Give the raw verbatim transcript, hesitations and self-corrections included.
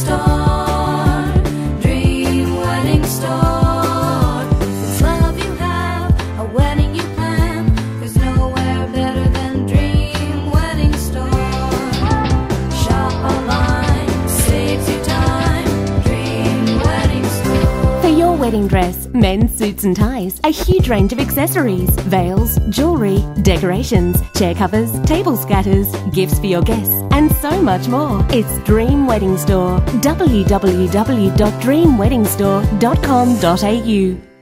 Store, Dream Wedding Store. It's love you have, a wedding you plan. There's nowhere better than Dream Wedding Store. Shop online, saves you time. Dream Wedding Store. For your wedding dress, men's suits and ties, a huge range of accessories, veils, jewellery, decorations, chair covers, table scatters, gifts for your guests, and so much more. It's Dream Wedding Store. w w w dot dream wedding store dot com dot a u